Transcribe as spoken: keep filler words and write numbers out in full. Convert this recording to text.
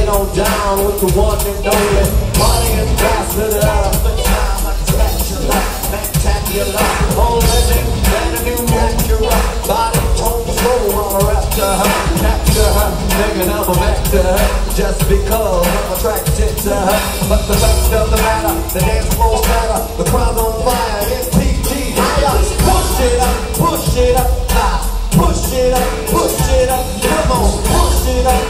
get on down with the one and only Money Ambassador. Time like a spatula, spectacular. On living, better new natural. Body tone slow, I'm after her. Capture her, thinking I'm a vector. Just because I'm attracted to her. But the fact of the matter, the dance floor's matter. The crowd's on fire, it's P T higher. Push it up, push it up, high. Push it up, push it up, come on, push it up.